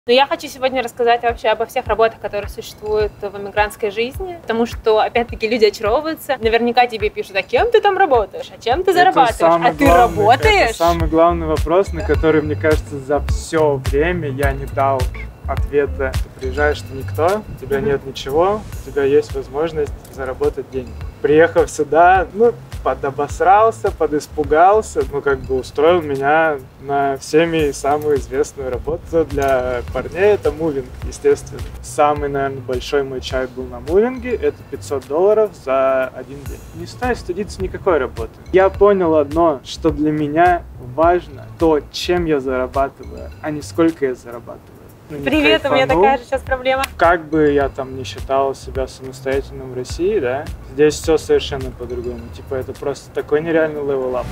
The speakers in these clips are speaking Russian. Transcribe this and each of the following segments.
Но я хочу сегодня рассказать вообще обо всех работах, которые существуют в эмигрантской жизни, потому что, опять-таки, люди очаровываются. Наверняка тебе пишут, а кем ты там работаешь, а чем ты зарабатываешь, а ты работаешь? Это самый главный вопрос, на который, мне кажется, за все время я не дал ответа. Ты приезжаешь, ты никто, у тебя нет ничего, у тебя есть возможность заработать деньги. Приехав сюда, подобосрался, подиспугался, устроил меня на всеми самую известную работу для парней, это мувинг, естественно. Самый, наверное, большой мой чек был на мувинге, это $500 за один день. Не стал стыдиться никакой работы. Я понял одно, что для меня важно то, чем я зарабатываю, а не сколько я зарабатываю. Привет, у меня такая же сейчас проблема. Как бы я там не считал себя самостоятельным в России, да, здесь все совершенно по-другому. Типа это просто такой нереальный левел-ап.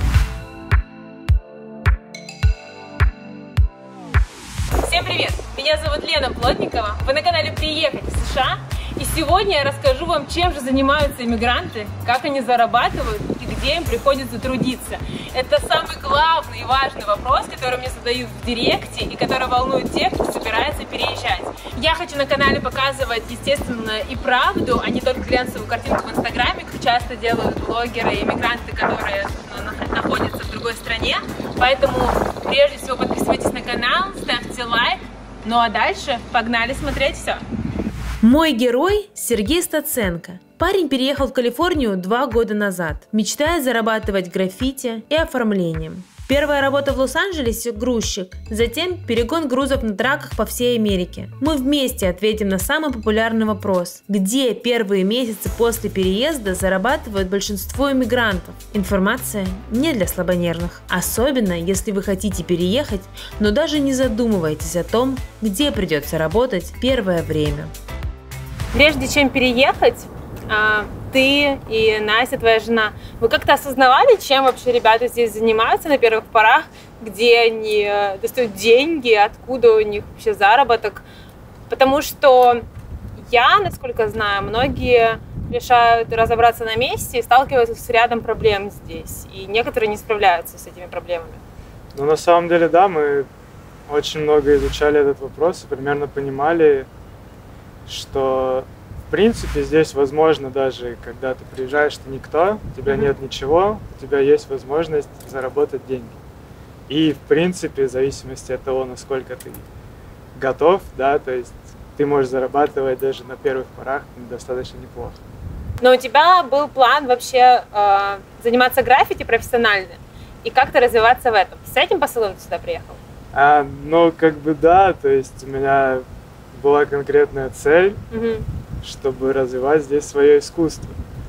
Всем привет! Меня зовут Лена Плотникова. Вы на канале «Приехать в США». И сегодня я расскажу вам, чем же занимаются иммигранты, как они зарабатывают и где им приходится трудиться. Это самый главный и важный вопрос, который мне задают в директе и который волнует тех, кто собирается переезжать. Я хочу на канале показывать, естественно, и правду, а не только глянцевую картинку в Инстаграме, как часто делают блогеры и иммигранты, которые находятся в другой стране. Поэтому, прежде всего, подписывайтесь на канал, ставьте лайк. Ну а дальше погнали смотреть все. Мой герой Сергей Стаценко. Парень переехал в Калифорнию 2 года назад, мечтая зарабатывать граффити и оформлением. Первая работа в Лос-Анджелесе – грузчик, затем перегон грузов на траках по всей Америке. Мы вместе ответим на самый популярный вопрос: где первые месяцы после переезда зарабатывают большинство иммигрантов? Информация не для слабонервных, особенно если вы хотите переехать, но даже не задумываетесь о том, где придется работать первое время. Прежде чем переехать, ты и Настя, твоя жена, вы как-то осознавали, чем вообще ребята здесь занимаются на первых порах, где они достают деньги, откуда у них вообще заработок? Потому что я, насколько знаю, многие решают разобраться на месте и сталкиваются с рядом проблем здесь, и некоторые не справляются с этими проблемами. Ну, на самом деле, да, мы очень много изучали этот вопрос и примерно понимали, что в принципе здесь возможно, даже когда ты приезжаешь, ты никто, у тебя нет ничего, у тебя есть возможность заработать деньги. И в принципе, в зависимости от того, насколько ты готов, да, то есть ты можешь зарабатывать даже на первых порах достаточно неплохо. Но у тебя был план вообще заниматься граффити профессионально и как-то развиваться в этом. С этим посылом ты сюда приехал? Да, то есть у меня была конкретная цель, чтобы развивать здесь свое искусство.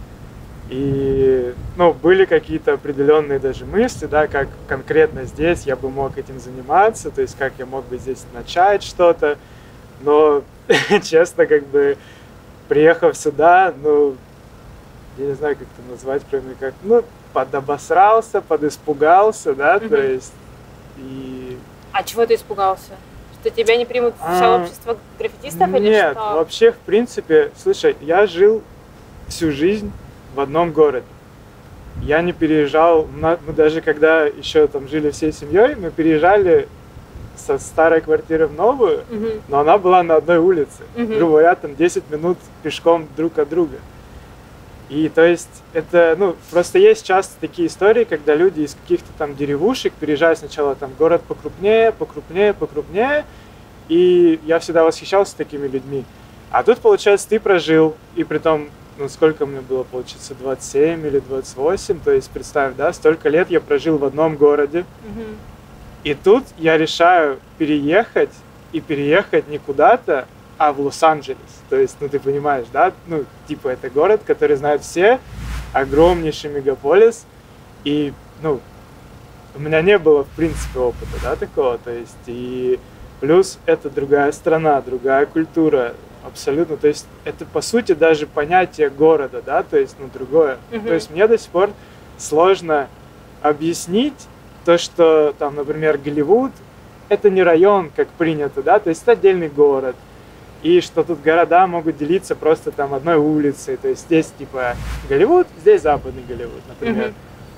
И, были какие-то определенные даже мысли, да, как конкретно здесь я бы мог этим заниматься, то есть как я мог бы здесь начать что-то. Но, честно, приехав сюда, я не знаю, как это назвать, кроме как, подобосрался, подиспугался, да, то есть, и... А чего ты испугался? Что тебя не примут в сообщество граффитистов или что? Нет, вообще, в принципе, слушай, я жил всю жизнь в одном городе. Я не переезжал, мы даже когда еще там жили всей семьей, мы переезжали со старой квартиры в новую, но она была на одной улице. Грубо говоря, там 10 минут пешком друг от друга. И то есть это, просто есть часто такие истории, когда люди из каких-то там деревушек переезжают сначала там в город покрупнее, и я всегда восхищался такими людьми. А тут, получается, ты прожил, и притом, сколько мне было, получается, 27 или 28, то есть представь, да, столько лет я прожил в одном городе, и тут я решаю переехать не куда-то, а в Лос-Анджелес. То есть, ты понимаешь, да? Это город, который знают все, огромнейший мегаполис. И, у меня не было, в принципе, опыта, да, такого. То есть, и плюс это другая страна, другая культура, абсолютно. То есть, это, по сути, даже понятие города, да, то есть, другое. То есть, мне до сих пор сложно объяснить то, что, там, например, Голливуд, это не район, как принято, да, то есть, это отдельный город. И что тут города могут делиться просто там одной улицей. То есть здесь типа Голливуд, здесь западный Голливуд, например.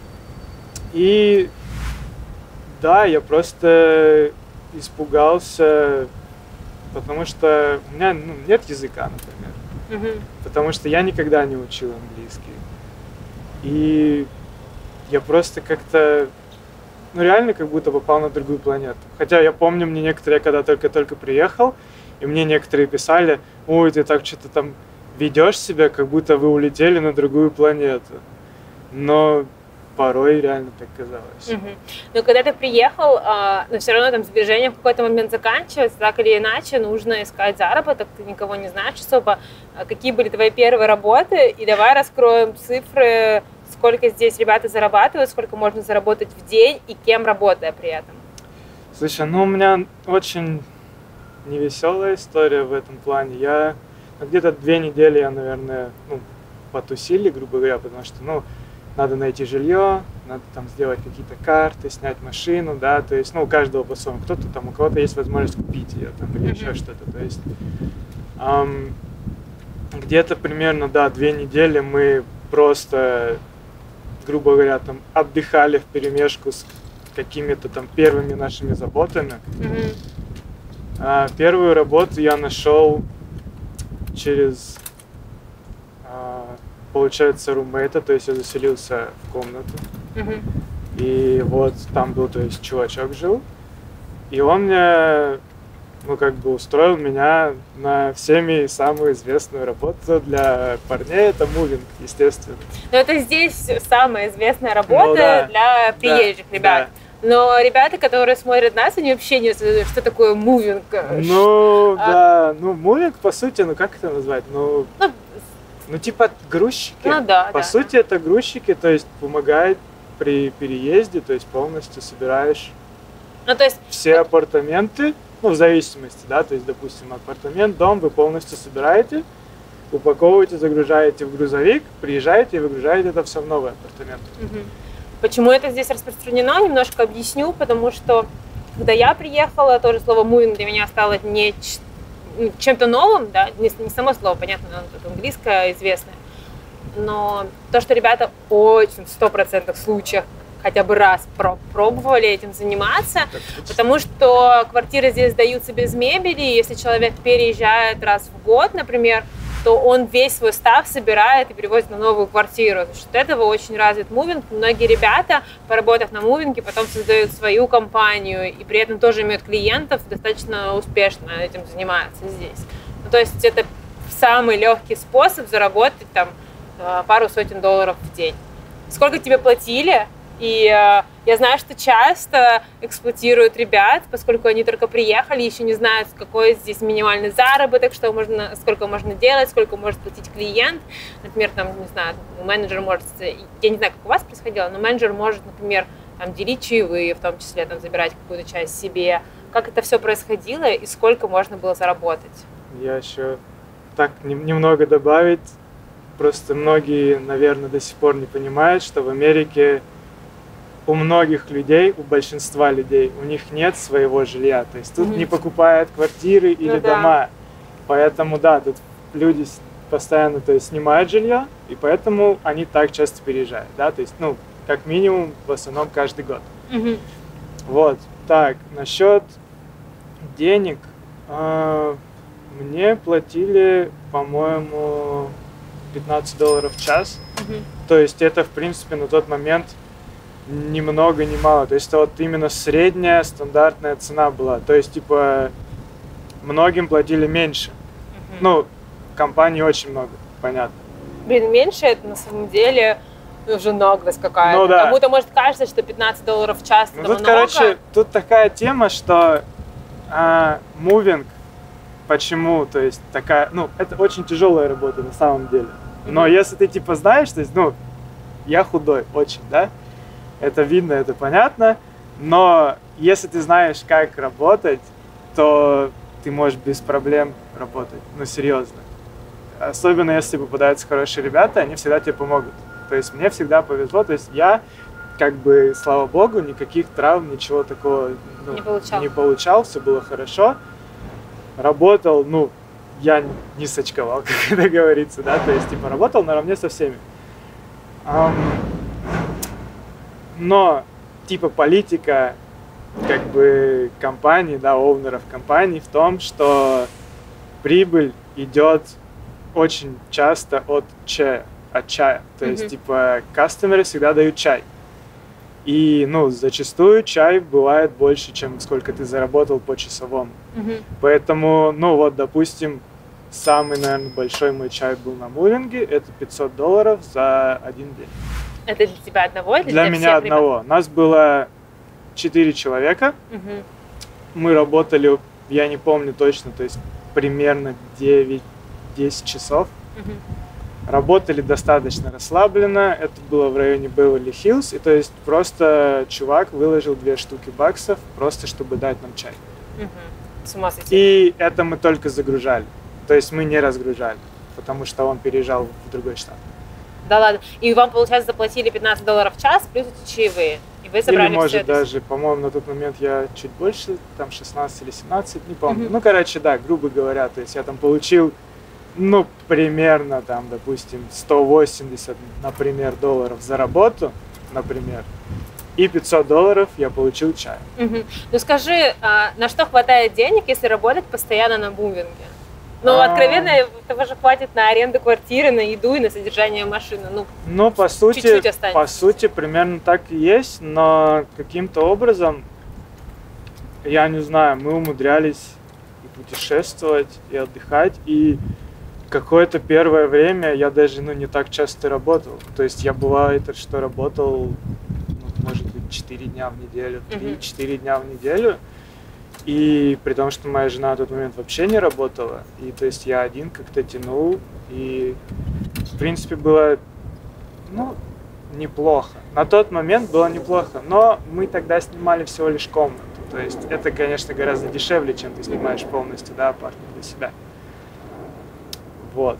И да, я просто испугался потому что у меня нет языка, например. Потому что я никогда не учил английский. И я просто как-то, реально как будто попал на другую планету. Хотя я помню, мне некоторые, когда только-только приехал, и мне некоторые писали: ой, ты так что-то там ведешь себя, как будто вы улетели на другую планету. Но порой реально так казалось. Но когда ты приехал, но все равно там сбережения в какой-то момент заканчиваются, так или иначе нужно искать заработок, ты никого не знаешь особо. Какие были твои первые работы? И давай раскроем цифры, сколько здесь ребята зарабатывают, сколько можно заработать в день и кем работая при этом. Слушай, у меня очень невеселая история в этом плане. Я где-то 2 недели я, наверное, потусили, грубо говоря, потому что, надо найти жилье, надо там сделать какие-то карты, снять машину, да, то есть, у каждого по-своему. Кто-то там, у кого-то есть возможность купить ее там или еще что-то, то есть где-то примерно, 2 недели мы просто, грубо говоря, там отдыхали вперемешку с какими-то там первыми нашими заботами. Первую работу я нашел через, получается, руммейта, то есть я заселился в комнату. И вот там был, то есть, чувачок жил, и он мне, устроил меня на всеми самую известную работу для парней, это мувинг, естественно. Но это здесь самая известная работа для приезжих ребят. Да. Но ребята, которые смотрят нас, они вообще не знают, что такое мувинг. Мувинг, по сути, как это назвать? Типа грузчики. По сути, это грузчики, то есть помогают при переезде, то есть полностью собираешь все апартаменты, в зависимости, да, то есть, допустим, апартамент, дом вы полностью собираете, упаковываете, загружаете в грузовик, приезжаете и выгружаете это все в новый апартамент. Почему это здесь распространено, немножко объясню, потому что, когда я приехала, тоже слово «мувинг» для меня стало не чем-то новым, да, не само слово, понятно, оно тут английское, известное, но то, что ребята очень в 100% случаях хотя бы раз пробовали этим заниматься, потому что квартиры здесь сдаются без мебели, и если человек переезжает раз в год, например, то он весь свой став собирает и перевозит на новую квартиру. За счет этого очень развит мувинг. Многие ребята, поработав на мувинге, потом создают свою компанию и при этом тоже имеют клиентов, достаточно успешно этим занимаются здесь. То есть это самый легкий способ заработать там пару сотен долларов в день. Сколько тебе платили? И я знаю, что часто эксплуатируют ребят, поскольку они только приехали, еще не знают, какой здесь минимальный заработок, сколько можно делать, сколько может платить клиент. Например, менеджер может, я не знаю, как у вас происходило, но менеджер может, например, делить чаевые, в том числе забирать какую-то часть себе. Как это все происходило и сколько можно было заработать? Я еще так немного добавить. Просто многие, наверное, до сих пор не понимают, что в Америке у многих людей, у большинства людей, у них нет своего жилья. То есть тут не покупают квартиры или дома. Поэтому, тут люди постоянно, снимают жилье, и поэтому они так часто переезжают. Да? То есть, как минимум, в основном каждый год. Вот. Так, насчет денег. Мне платили, по-моему, $15 в час. То есть это, в принципе, на тот момент ни много, ни мало. То есть это вот именно средняя стандартная цена была. То есть, многим платили меньше. Компаний очень много, понятно. Меньше это на самом деле уже наглость какая-то. Кому-то может кажется, что $15 в час это много. Тут такая тема, что мувинг, почему, то есть такая, это очень тяжелая работа на самом деле. Но если ты знаешь, то есть, я худой очень, да, это видно, это понятно, но если ты знаешь, как работать, то ты можешь без проблем работать, серьезно. Особенно если попадаются хорошие ребята, они всегда тебе помогут. То есть мне всегда повезло, то есть я, слава богу, никаких травм, ничего такого не получал, все было хорошо. Работал, я не сочковал, как это говорится, да, то есть, работал наравне со всеми. Но, политика как бы компаний, да, оунеров компаний в том, что прибыль идет очень часто от чая. То есть, типа, кастомеры всегда дают чай. И, ну, зачастую чай бывает больше, чем сколько ты заработал по часовому. Поэтому, ну, вот, допустим, самый, наверное, большой мой чай был на мувинге, это $500 за один день. Это для тебя одного или для меня всех одного. ребят? Нас было 4 человека. Мы работали, я не помню точно, то есть примерно 9-10 часов. Работали достаточно расслабленно. Это было в районе Беверли-Хиллз. И то есть просто чувак выложил 2 штуки баксов, просто чтобы дать нам чай. С ума сойти. И это мы только загружали. То есть мы не разгружали, потому что он переезжал в другой штат. Да ладно. И вам, получается, заплатили $15 в час, плюс эти чаевые. И вы собрали или, может, все это. даже, по-моему, на тот момент я чуть больше, там 16 или 17, не помню. Ну, короче, да, грубо говоря, то есть я там получил, ну, примерно, там, допустим, 180, например, долларов за работу, например, и $500 я получил чай. Ну, скажи, на что хватает денег, если работать постоянно на мувинге? Ну, откровенно, этого же хватит на аренду квартиры, на еду и на содержание машины. Ну, по сути, чуть-чуть останется. По сути, примерно так и есть, но каким-то образом, я не знаю, мы умудрялись и путешествовать, и отдыхать, и какое-то первое время я даже, ну, не так часто работал. То есть я бывает, что работал, ну, может быть, 4 дня в неделю, 3-4 дня в неделю. И при том, что моя жена на тот момент вообще не работала, и то есть я один как-то тянул, и в принципе было, ну, неплохо. На тот момент было неплохо, но мы тогда снимали всего лишь комнату, то есть это, конечно, гораздо дешевле, чем ты снимаешь полностью, да, апартмент для себя. Вот.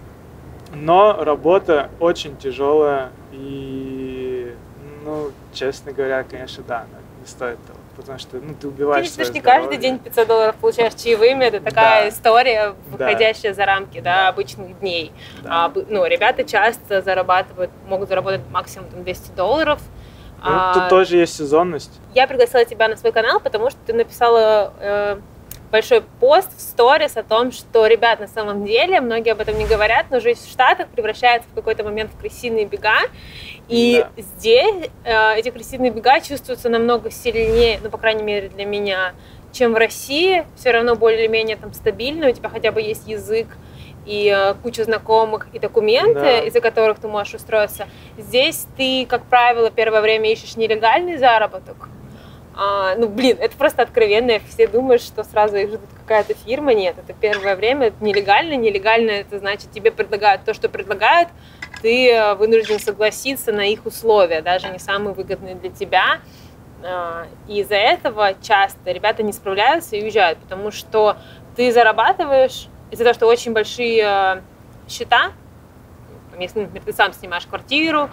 Но работа очень тяжелая, и, ну, честно говоря, конечно, да, не стоит того. Потому что, ну, ты убиваешь свое не здоровье. каждый день $500 получаешь чаевыми, это такая история, выходящая за рамки, обычных дней. Да. Ну, ребята часто могут заработать максимум там, $200. Ну, тут тоже есть сезонность. Я пригласила тебя на свой канал, потому что ты написала большой пост в сторис о том, что, ребят, на самом деле, многие об этом не говорят, но жизнь в Штатах превращается в какой-то момент в крысиные бега. И здесь эти крысиные бега чувствуются намного сильнее, ну, по крайней мере, для меня, чем в России. Все равно более-менее там стабильно, у тебя хотя бы есть язык и куча знакомых, и документы, из-за которых ты можешь устроиться. Здесь ты, как правило, первое время ищешь нелегальный заработок. Ну, блин, это просто откровенно. Все думают, что сразу их ждет какая-то фирма. Нет, это первое время нелегально. Нелегально — это значит, тебе предлагают то, что предлагают, ты вынужден согласиться на их условия, даже не самые выгодные для тебя. И из-за этого часто ребята не справляются и уезжают, потому что ты зарабатываешь из-за того, что очень большие счета. Если, например, ты сам снимаешь квартиру,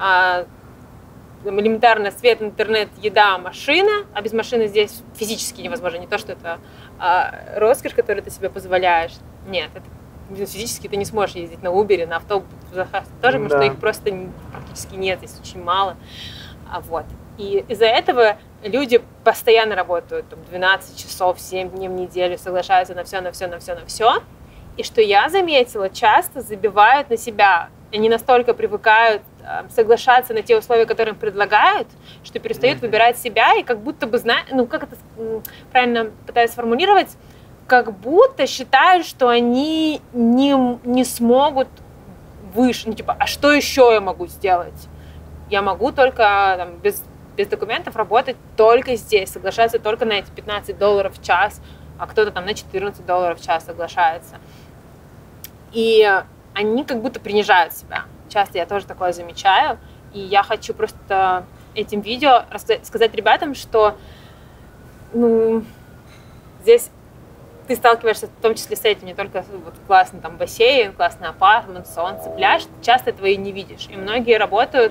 элементарно свет, интернет, еда, машина, а без машины здесь физически невозможно. Не то, что это роскошь, которую ты себе позволяешь. Нет, это физически ты не сможешь ездить на Uber, на автобус тоже, потому что их просто практически нет, здесь очень мало. Вот. И из-за этого люди постоянно работают там, 12 часов, 7 дней в неделю, соглашаются на все. И что я заметила, часто забивают на себя. Они настолько привыкают соглашаться на те условия, которые им предлагают, что перестают выбирать себя и как будто бы знают, ну как это правильно пытаюсь сформулировать, как будто считают, что они не смогут выше, ну типа, а что еще я могу сделать? Я могу только там, без документов работать только здесь, соглашаться только на эти $15 в час, а кто-то там на $14 в час соглашается. И они как будто принижают себя. Часто я тоже такое замечаю. И я хочу просто этим видео сказать ребятам, что ну, здесь ты сталкиваешься в том числе с этим, не только вот, классный там, бассейн, классный апартмент, солнце, пляж. Часто этого и не видишь. И многие работают,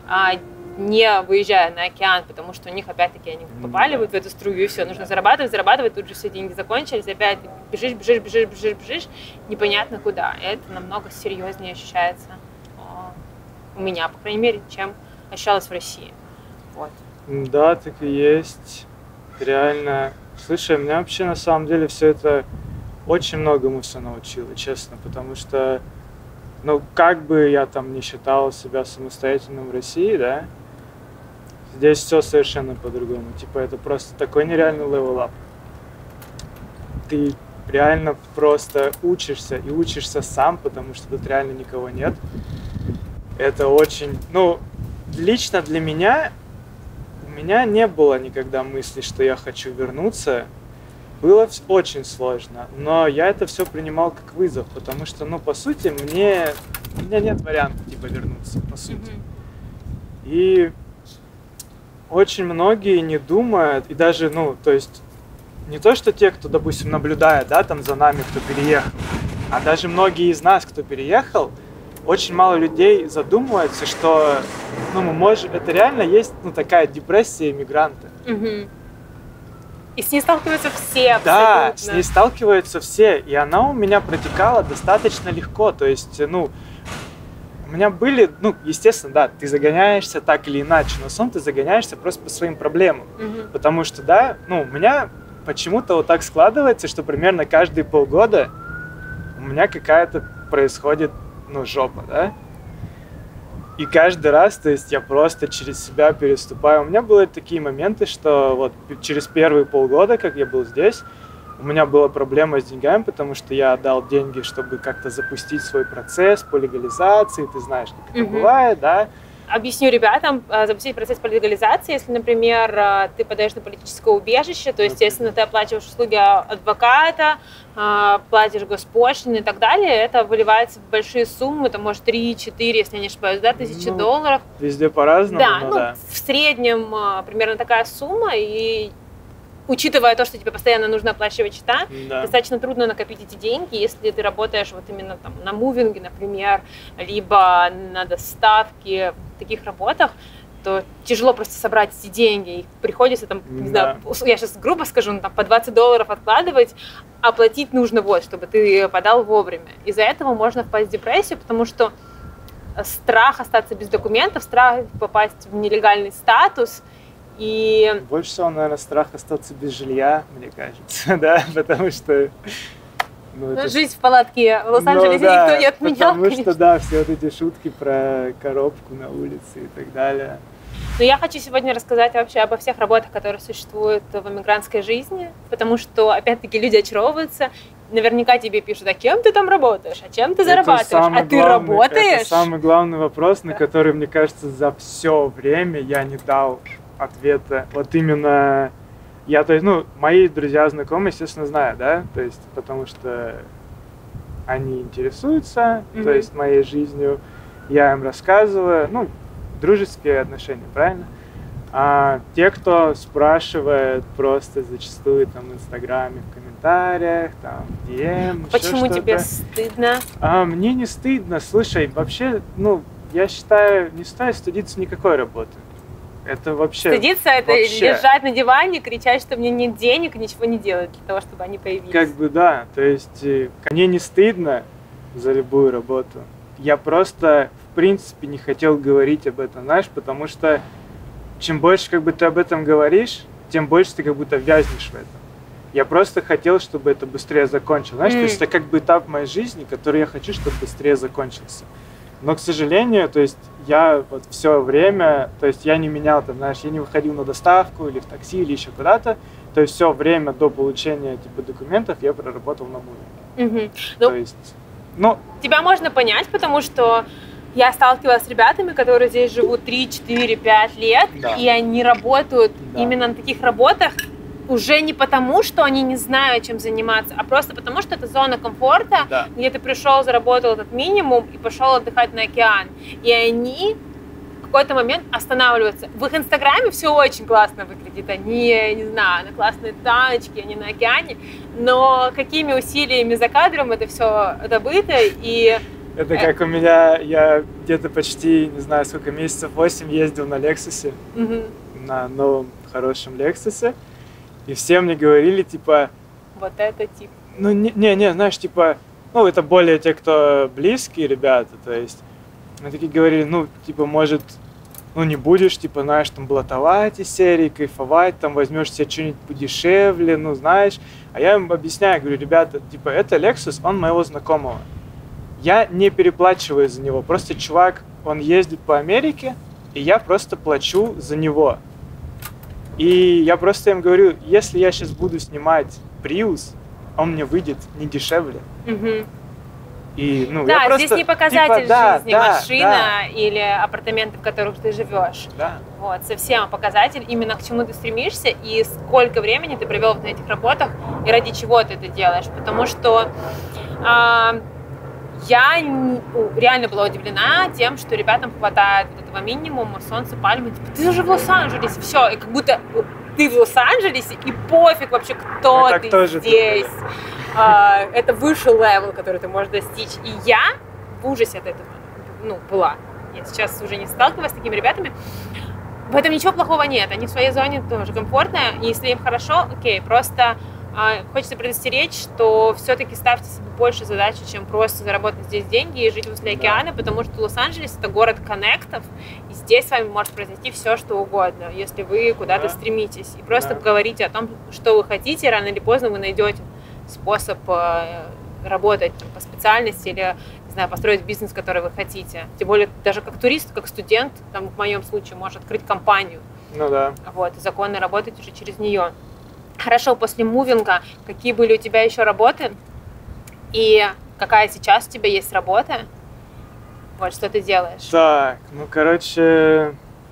не выезжая на океан, потому что у них опять-таки они попали вот в эту струю, и все, нужно зарабатывать, тут же все деньги закончились, опять бежишь, непонятно куда. И это намного серьезнее ощущается у меня, по крайней мере, чем ощущалось в России. Вот. Да, так и есть. Реально. Слушай, меня вообще на самом деле все это очень многому все научило, честно, потому что, ну, как бы я там не считал себя самостоятельным в России, да, здесь все совершенно по-другому. Типа, это просто такой нереальный левел-ап. Ты реально просто учишься и учишься сам, потому что тут реально никого нет. Это очень, ну, лично для меня, у меня не было никогда мысли, что я хочу вернуться. Было очень сложно, но я это все принимал как вызов, потому что, ну, по сути, у меня нет варианта, типа, вернуться, по сути. И очень многие не думают, и даже, ну, то есть, не то, что те, кто, допустим, наблюдает, да, там за нами, кто переехал, а даже многие из нас, кто переехал, очень мало людей задумываются, что, ну, мы можем, это реально есть, ну, такая депрессия иммигранта. И с ней сталкиваются все абсолютно. Да, с ней сталкиваются все, и она у меня протекала достаточно легко, то есть, ну, у меня были, ну, естественно, да, ты загоняешься так или иначе, но сам ты загоняешься просто по своим проблемам, потому что, да, ну, у меня почему-то вот так складывается, что примерно каждые полгода у меня какая-то происходит, ну, жопа, да, и каждый раз, то есть, я просто через себя переступаю. У меня были такие моменты, что вот через первые полгода, как я был здесь, у меня была проблема с деньгами, потому что я отдал деньги, чтобы как-то запустить свой процесс по легализации, ты знаешь, как это бывает, да. Объясню ребятам, запустить процесс по легализации, если, например, ты подаешь на политическое убежище, то, естественно, ты оплачиваешь услуги адвоката, платишь госпошлины и так далее, это выливается в большие суммы, это может 3-4, если я не ошибаюсь, да, тысячи долларов. Везде по-разному, да, но ну, да. В среднем примерно такая сумма, и учитывая то, что тебе постоянно нужно оплачивать счета, достаточно трудно накопить эти деньги, если ты работаешь вот именно там на мувинге, например, либо на доставке, в таких работах, то тяжело просто собрать эти деньги. И приходится там, не знаю, я сейчас грубо скажу, ну, там, по $20 откладывать, а платить нужно вот, чтобы ты подал вовремя. Из-за этого можно впасть в депрессию, потому что страх остаться без документов, страх попасть в нелегальный статус. И больше всего, наверное, страх остаться без жилья, мне кажется, да, потому что... Ну, жизнь в палатке в Лос-Анджелесе никто не отменял, потому что, да, все вот эти шутки про коробку на улице и так далее. Но я хочу сегодня рассказать вообще обо всех работах, которые существуют в иммигрантской жизни, потому что, опять-таки, люди очаровываются. Наверняка тебе пишут, а кем ты там работаешь, а чем ты зарабатываешь, а ты работаешь? Это самый главный вопрос, на который, мне кажется, за все время я не дал ответа. Вот именно я, то есть, ну, мои друзья, знакомые, естественно, знают, да, то есть, потому что они интересуются, то есть, моей жизнью, я им рассказываю, ну, дружеские отношения, правильно? А те, кто спрашивает просто зачастую там в Инстаграме, в комментариях, там, в DM, почему тебе стыдно? Мне не стыдно, слушай, вообще, ну, я считаю, не стоит стыдиться никакой работы. Это вообще... Стыдиться — это лежать на диване, кричать, что мне нет денег, и ничего не делать для того, чтобы они появились. Как бы да, то есть мне не стыдно за любую работу. Я просто, в принципе, не хотел говорить об этом, знаешь, потому что чем больше как бы ты об этом говоришь, тем больше ты как будто вязнешь в этом. Я просто хотел, чтобы это быстрее закончилось. Знаешь, то есть это как бы этап моей жизни, который я хочу, чтобы быстрее закончился. Но, к сожалению, то есть я вот все время, то есть я не менял, там, знаешь, я не выходил на доставку или в такси, или еще куда-то. То есть все время до получения типа документов я проработал на мувинге. То есть, ну... Тебя можно понять, потому что я сталкивалась с ребятами, которые здесь живут 3, 4, 5 лет, и они работают именно на таких работах, уже не потому, что они не знают, чем заниматься, а просто потому, что это зона комфорта, где ты пришел, заработал этот минимум и пошел отдыхать на океан. И они в какой-то момент останавливаются. В их инстаграме все очень классно выглядит. Они, не знаю, на классной тачке, они на океане, но какими усилиями за кадром это все добыто, и... Это как у меня, я где-то почти, не знаю, сколько месяцев, 8 ездил на Лексусе, на новом хорошем Лексусе. И все мне говорили, типа... Вот это тип. Ну, не, знаешь, типа... Ну, это более те, кто близкие ребята, то есть... Они такие говорили, ну, типа, может, ну, не будешь, типа, знаешь, там, блатовать из серии, кайфовать, там, возьмешь себе что-нибудь подешевле, ну, знаешь. А я им объясняю, говорю, ребята, типа, это Lexus, он моего знакомого. Я не переплачиваю за него, просто чувак, он ездит по Америке, и я просто плачу за него. И я просто им говорю, если я сейчас буду снимать Prius, он мне выйдет не дешевле. И, ну, да, я просто, здесь не показатель типа, жизни, машина или апартаменты, в которых ты живешь. Да. Вот, совсем показатель, именно к чему ты стремишься и сколько времени ты провел на этих работах и ради чего ты это делаешь. Потому что я реально была удивлена тем, что ребятам хватает вот этого минимума, солнца, пальмы. Типа, ты же в Лос-Анджелесе, все, и как будто ты в Лос-Анджелесе, и пофиг вообще, кто ты здесь. Это высший левел, который ты можешь достичь. И я в ужасе от этого, ну, была. Я сейчас уже не сталкиваюсь с такими ребятами. В этом ничего плохого нет. Они в своей зоне тоже комфортные. И если им хорошо, окей. Просто хочется предостеречь, что все-таки ставьте себе больше задачи, чем просто заработать здесь деньги и жить возле океана, потому что Лос-Анджелес — это город коннектов, и здесь с вами может произойти все, что угодно, если вы куда-то стремитесь. И просто говорите о том, что вы хотите, рано или поздно вы найдете способ работать там, по специальности или, не знаю, построить бизнес, который вы хотите. Тем более, даже как турист, как студент, там, в моем случае, можешь открыть компанию. Ну да. Вот, и законно работать уже через нее. Хорошо, после мувинга, какие были у тебя еще работы? И какая сейчас у тебя есть работа? Вот, что ты делаешь? Так, ну, короче,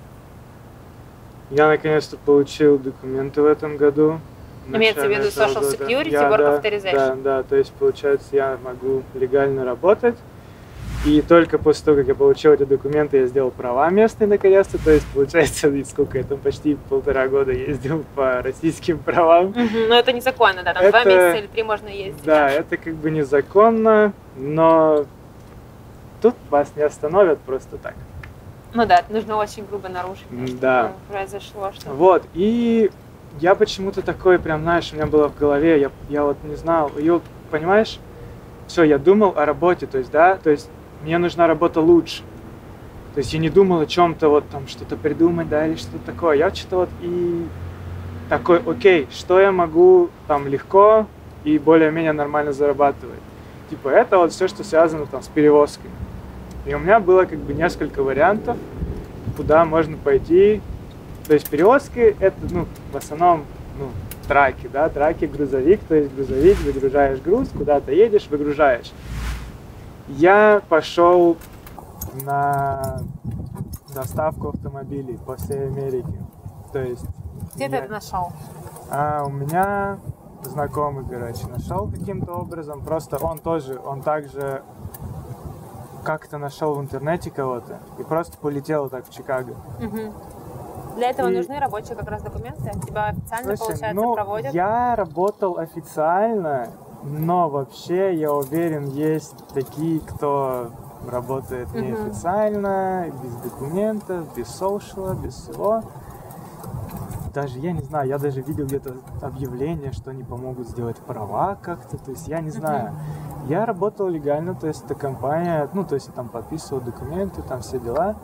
я наконец-то получил документы в этом году. Имеется в виду social security, work authorization. Да, то есть, получается, я могу легально работать. И только после того, как я получил эти документы, я сделал права местные наконец-то. То есть, получается, сколько я там почти 1,5 года ездил по российским правам. Но это незаконно, да, там 2 месяца или 3 можно ездить. Да, это как бы незаконно, но тут вас не остановят просто так. Ну да, нужно очень грубо нарушить, да. Чтобы произошло что-то. Вот, и я почему-то такой, прям, знаешь, у меня было в голове, я вот не знал, и вот, понимаешь, все, я думал о работе, то есть, да, то есть мне нужна работа лучше. То есть я не думал о чем-то вот там что-то придумать, да, или что-то такое. Я что-то вот и такой, окей, что я могу там легко и более-менее нормально зарабатывать. Типа это вот все, что связано там с перевозкой. И у меня было как бы несколько вариантов, куда можно пойти. То есть перевозки это, ну, в основном, ну, траки, да, траки, грузовик, то есть грузовик, выгружаешь груз, куда-то едешь, выгружаешь. Я пошел на доставку автомобилей по всей Америке. То есть... Где ты это нашел? У меня знакомый, короче, нашел каким-то образом. Просто он также как-то нашел в интернете кого-то и просто полетел так в Чикаго. Для этого нужны рабочие как раз документы? Тебя официально, получается, проводят? Я работал официально, но вообще, я уверен, есть такие, кто работает неофициально, без документов, без соушала, без всего. Даже, я не знаю, я даже видел где-то объявление, что они помогут сделать права как-то, то есть я не знаю. Я работал легально, то есть эта компания, ну, то есть я там подписывал документы, там все дела.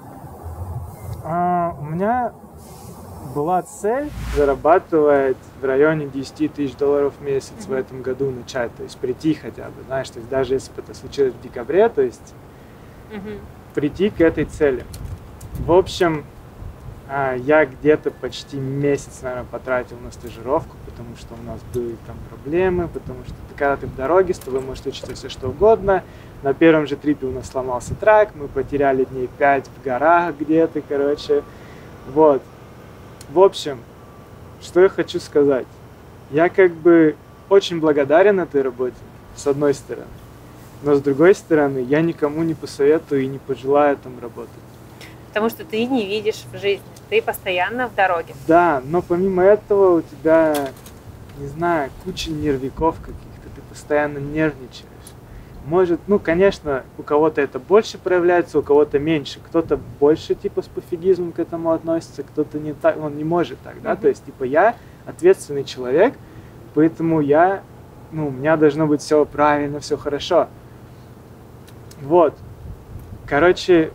У меня была цель зарабатывать в районе $10 000 в месяц в этом году начать, то есть прийти хотя бы, знаешь, то есть даже если бы это случилось в декабре, то есть прийти к этой цели. В общем, я где-то почти месяц, наверное, потратил на стажировку, потому что у нас были там проблемы, потому что когда ты в дороге, с тобой может случиться все что угодно. На первом же трипе у нас сломался трак, мы потеряли дней 5 в горах где-то, короче. Вот. В общем, что я хочу сказать. Я как бы очень благодарен этой работе, с одной стороны. Но с другой стороны, я никому не посоветую и не пожелаю там работать. Потому что ты не видишь в жизни, ты постоянно в дороге. Да, но помимо этого у тебя, не знаю, куча нервиков каких-то, ты постоянно нервничаешь. Может, ну, конечно, у кого-то это больше проявляется, у кого-то меньше. Кто-то больше, типа, с пофигизмом к этому относится, кто-то не так, он не может так, да? То есть, типа, я ответственный человек, поэтому у меня должно быть все правильно, все хорошо. Вот. Короче,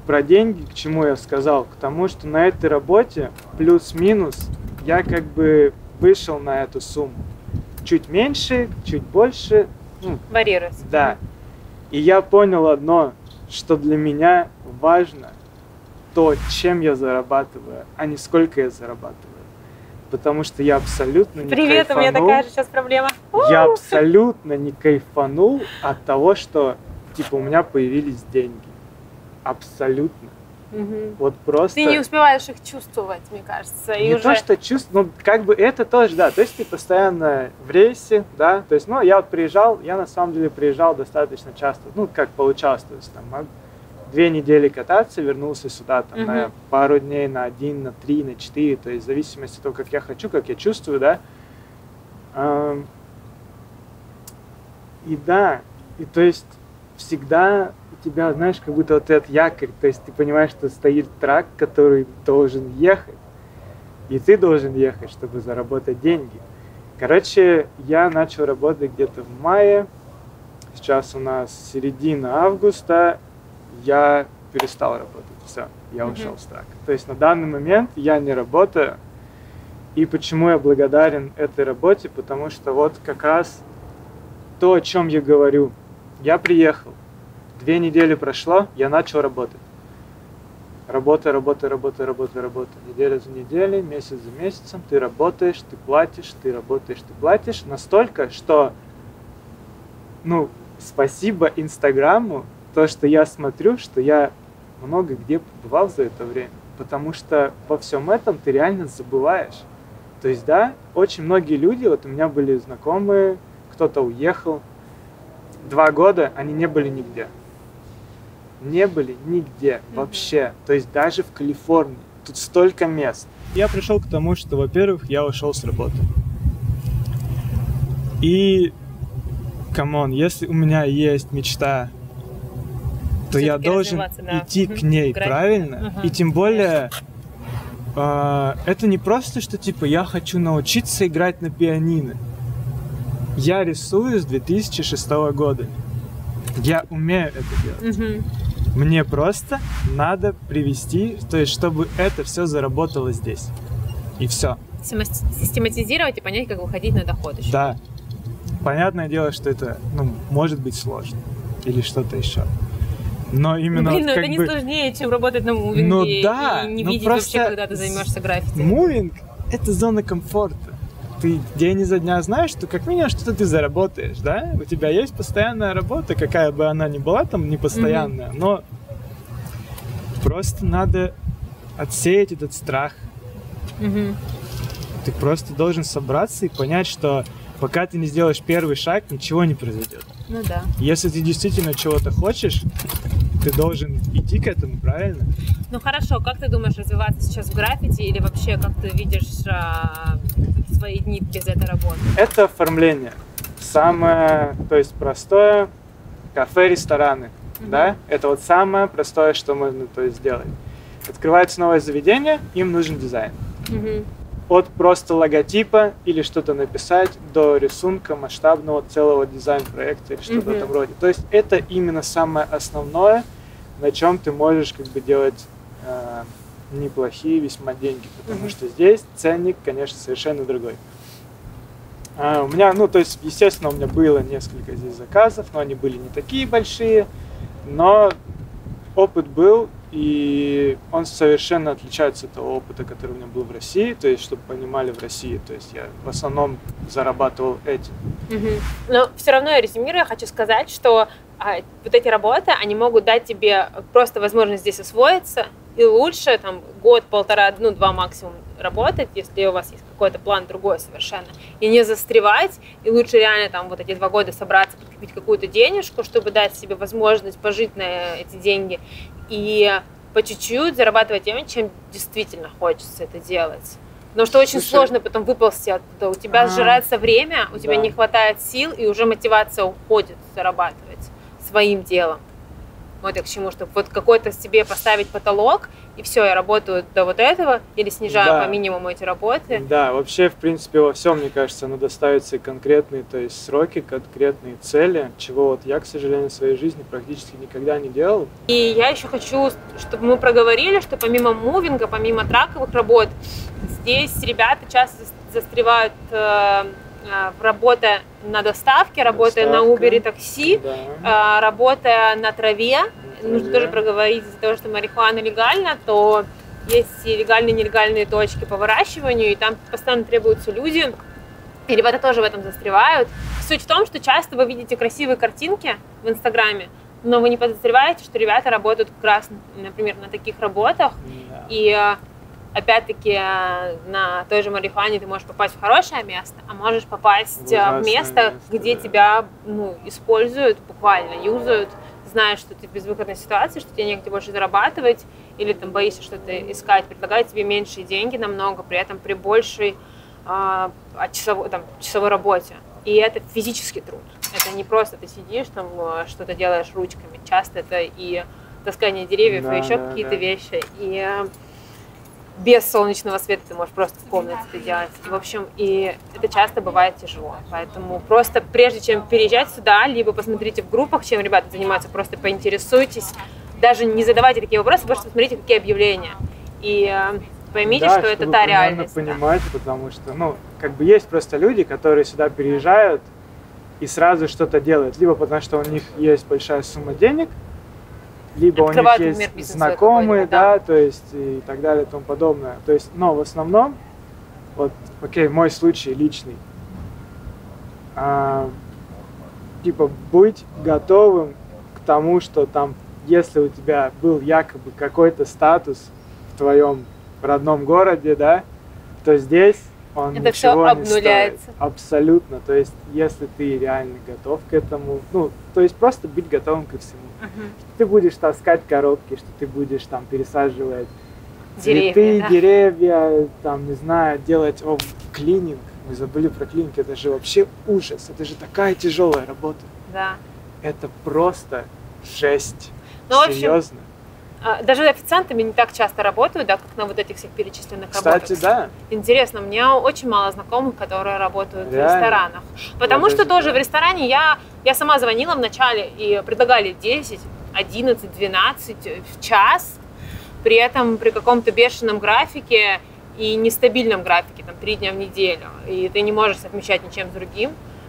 про деньги, к чему я сказал? К тому, что на этой работе плюс-минус я как бы вышел на эту сумму. Чуть меньше, чуть больше. Ну, варьируется. Да. И я понял одно, что для меня важно то, чем я зарабатываю, а не сколько я зарабатываю. Потому что я абсолютно не Привет, кайфанул. у меня такая же сейчас проблема. Я абсолютно не кайфанул от того, что типа у меня появились деньги. Абсолютно. Вот просто... Ты не успеваешь их чувствовать, мне кажется. И не уже... то, что чувствую, ну, как бы это тоже, да, то есть ты постоянно в рейсе, да, то есть, ну, я вот приезжал, я на самом деле приезжал достаточно часто, ну, как получалось, то есть, там, 2 недели кататься, вернулся сюда, там, на пару дней, на 1, на 3, на 4, то есть, в зависимости от того, как я хочу, как я чувствую, да, и да, и то есть, всегда у тебя, знаешь, как будто вот этот якорь, то есть ты понимаешь, что стоит трак, который должен ехать, и ты должен ехать, чтобы заработать деньги. Короче, я начал работать где-то в мае, сейчас у нас середина августа, я перестал работать, все, я ушел с трака. То есть на данный момент я не работаю, и почему я благодарен этой работе, потому что вот как раз то, о чем я говорю, я приехал, 2 недели прошло, я начал работать. Работа. Неделя за неделей, месяц за месяцем. Ты работаешь, ты платишь, ты работаешь, ты платишь. Настолько, что, ну, спасибо Инстаграму, то, что я смотрю, что я много где побывал за это время. Потому что во всем этом ты реально забываешь. То есть, да, очень многие люди, вот у меня были знакомые, кто-то уехал, 2 года они не были нигде. Не были нигде вообще. То есть даже в Калифорнии. Тут столько мест. Я пришел к тому, что, во-первых, я ушел с работы. И, камон, если у меня есть мечта, то я должен идти к ней, правильно? И тем более, это не просто, что типа я хочу научиться играть на пианино. Я рисую с 2006 года. Я умею это делать. Мне просто надо привести, то есть, чтобы это все заработало здесь. И все. Систематизировать и понять, как выходить на доход еще. Да. Понятное дело, что это, ну, может быть сложно. Или что-то еще. Но именно... Блин, вот, это не сложнее, чем работать на мувинге. Ну да. И не видеть вообще, когда ты займешься граффити. Мувинг — это зона комфорта. Ты день изо дня знаешь, что как минимум что-то ты заработаешь, да? У тебя есть постоянная работа, какая бы она ни была там, не постоянная, но просто надо отсеять этот страх. Ты просто должен собраться и понять, что пока ты не сделаешь первый шаг, ничего не произойдет. Ну да. Если ты действительно чего-то хочешь, ты должен идти к этому, правильно? Ну хорошо, как ты думаешь развиваться сейчас в граффити или вообще как ты видишь свои дни без этой работы? Это оформление. Самое, то есть простое, кафе, рестораны, да? Это вот самое простое, что можно то есть сделать. Открывается новое заведение, им нужен дизайн. От просто логотипа или что-то написать до рисунка масштабного целого дизайн-проекта или что-то в этом роде. То есть это именно самое основное, на чем ты можешь как бы делать неплохие весьма деньги, потому что здесь ценник, конечно, совершенно другой. У меня, ну, то есть, естественно, у меня было несколько здесь заказов, но они были не такие большие, но опыт был, и он совершенно отличается от того опыта, который у меня был в России, то есть, чтобы понимали, в России, то есть, я в основном зарабатывал этим. Но все равно я резюмирую, хочу сказать, что вот эти работы, они могут дать тебе просто возможность здесь освоиться, и лучше там год, 1,5, 2 максимум работать, если у вас есть какой-то план другой совершенно, и не застревать, и лучше реально там вот эти 2 года собраться, подкопить какую-то денежку, чтобы дать себе возможность пожить на эти деньги, и по чуть-чуть зарабатывать тем, чем действительно хочется это делать. Потому что очень сложно потом выползти оттуда. У тебя сжирается время, у тебя не хватает сил, и уже мотивация уходит зарабатывать своим делом. Вот я к чему, чтобы вот какой-то себе поставить потолок и все, я работаю до вот этого, или снижаю Да. по минимуму эти работы. Да, вообще, в принципе, во всем, мне кажется, надо ставить себе конкретные, то есть сроки, конкретные цели, чего вот я, к сожалению, в своей жизни практически никогда не делал. И я еще хочу, чтобы мы проговорили, что помимо мувинга, помимо траковых работ, здесь ребята часто застревают работая на доставке, работая на Uber и такси, Да. работая на траве. Нужно тоже проговорить из-за того, что марихуана легальна, то есть и легальные и нелегальные точки по выращиванию, и там постоянно требуются люди, и ребята тоже в этом застревают. Суть в том, что часто вы видите красивые картинки в Инстаграме, но вы не подозреваете, что ребята работают как раз, например, на таких работах, Да. и опять-таки на той же марихуане ты можешь попасть в хорошее место, а можешь попасть в ужасное место, место, где да. тебя используют, буквально юзают, знаешь, что ты в безвыходной ситуации, что тебе негде больше зарабатывать, или там боишься что-то искать, предлагают тебе меньшие деньги намного, при этом при большей часовой работе. И это физический труд. Это не просто ты сидишь там, что-то делаешь ручками. Часто это и таскание деревьев, Да, и еще да, какие-то да. вещи. И без солнечного света ты можешь просто в комнате это делать. И, в общем, и это часто бывает тяжело. Поэтому просто прежде чем переезжать сюда, либо посмотрите в группах, чем ребята занимаются, просто поинтересуйтесь. Даже не задавайте такие вопросы, просто посмотрите, какие объявления. И поймите, Да, что это чтобы та примерно реальность. Да. понимать, потому что, ну, как бы есть просто люди, которые сюда переезжают и сразу что-то делают. Либо потому что у них есть большая сумма денег, либо Открывают, у них например, есть бизнес знакомые, какой-то, да. да, то есть и так далее и тому подобное. То есть, но в основном, вот, окей, мой случай личный, типа быть готовым к тому, что там, если у тебя был якобы какой-то статус в твоем родном городе, да, то здесь он Это всё ничего не обнуляется. стоит. Абсолютно. То есть, если ты реально готов к этому, ну, то есть просто быть готовым ко всему. Мгм. Что ты будешь таскать коробки, что ты будешь там пересаживать Деревья, цветы, да. деревья, там, не знаю, делать клининг. Мы забыли про клининг, это же вообще ужас. Это же такая тяжелая работа. Да. Это просто жесть. Ну, в общем, Серьезно. Даже официантами не так часто работают, да, как на вот этих всех перечисленных работах. Кстати, да. Интересно, у меня очень мало знакомых, которые работают в Реально? ресторанах. Потому Вот что даже тоже да. в ресторане я сама звонила вначале и предлагали 10, 11, 12 в час. При этом при каком-то бешеном графике и нестабильном графике, там 3 дня в неделю. И ты не можешь совмещать ничем с другим.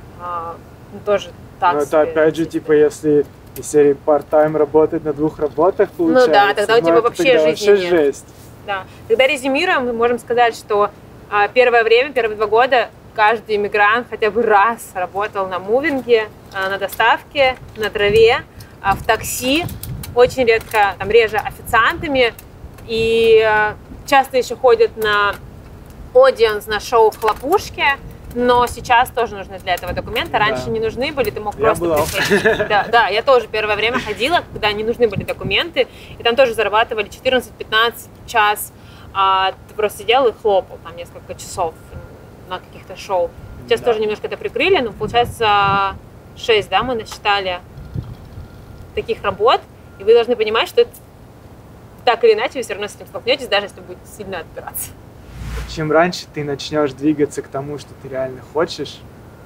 Тоже так Но это себе. опять же, типа, если из серии part-time работать на 2 работах, получается. Ну да, тогда у тебя это вообще тогда жизни вообще нет. жесть. Да. Тогда резюмируем, мы можем сказать, что первое время, первые 2 года каждый иммигрант хотя бы раз работал на мувинге, на доставке, на траве, в такси, очень редко, там реже официантами, и часто еще ходят на audience, на шоу «Хлопушки», но сейчас тоже нужны для этого документы. Раньше Да. не нужны были, ты мог Я просто была. приходить. Да, я тоже первое время ходила, когда не нужны были документы, и там тоже зарабатывали 14-15 в час. Ты просто сидел и хлопал там несколько часов на каких-то шоу. Сейчас Да. тоже немножко это прикрыли, но получается 6, да, мы насчитали таких работ, и вы должны понимать, что это, так или иначе вы все равно с этим столкнетесь, даже если будете сильно отбираться. Чем раньше ты начнешь двигаться к тому, что ты реально хочешь,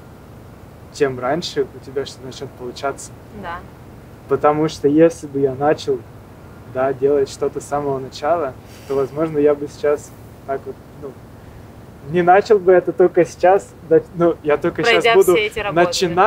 тем раньше у тебя что-то начнет получаться. Да. Потому что если бы я начал, да, делать что-то с самого начала, то, возможно, я бы сейчас так вот, ну, не начал бы это только сейчас, ну, я только Пройдя сейчас буду все эти работы,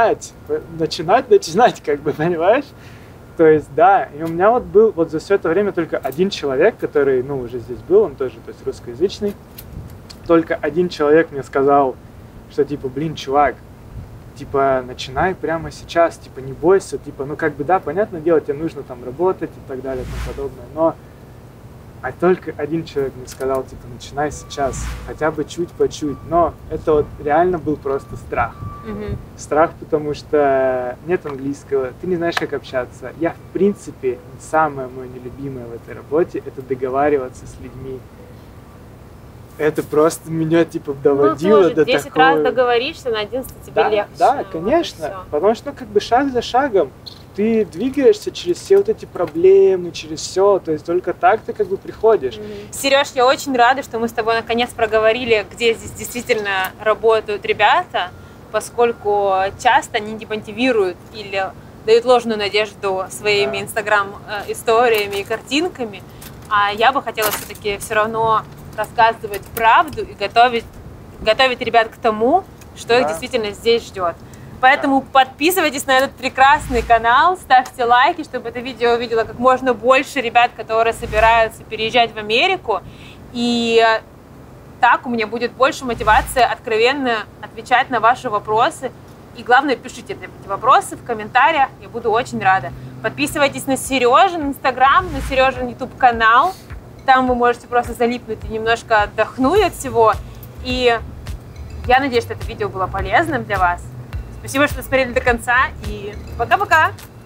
начинать, как бы, понимаешь? То есть, да, и у меня вот был вот за все это время только один человек, который, ну, уже здесь был, он тоже, то есть, русскоязычный, только один человек мне сказал, что, типа, блин, чувак, типа, начинай прямо сейчас, типа, не бойся, типа, ну, как бы, да, понятное дело, тебе нужно там работать и так далее и тому подобное, но, только один человек мне сказал, типа, начинай сейчас, хотя бы чуть по чуть, но это вот реально был просто страх. Мгм. Страх, потому что нет английского, ты не знаешь, как общаться. Я, в принципе, самое мое нелюбимое в этой работе — это договариваться с людьми. Это просто меня, типа, доводило Ну, тоже до 10 раз такого... договоришься, на 11 тебе Да, легче. да, Вот и конечно. всё. Потому что, ну, как бы, шаг за шагом. ты двигаешься через все вот эти проблемы, через все, то есть только так ты как бы приходишь. Сереж, я очень рада, что мы с тобой наконец проговорили, где здесь действительно работают ребята, поскольку часто они демотивируют или дают ложную надежду своими инстаграм-историями и картинками, а я бы хотела все равно рассказывать правду и готовить ребят к тому, что их действительно здесь ждет. Поэтому подписывайтесь на этот прекрасный канал, ставьте лайки, чтобы это видео увидело как можно больше ребят, которые собираются переезжать в Америку. И так у меня будет больше мотивации откровенно отвечать на ваши вопросы. И главное, пишите эти вопросы в комментариях, я буду очень рада. Подписывайтесь на Сережин Инстаграм, на Сережин Ютуб канал. Там вы можете просто залипнуть и немножко отдохнуть от всего. И я надеюсь, что это видео было полезным для вас. Спасибо, что смотрели до конца, и пока-пока!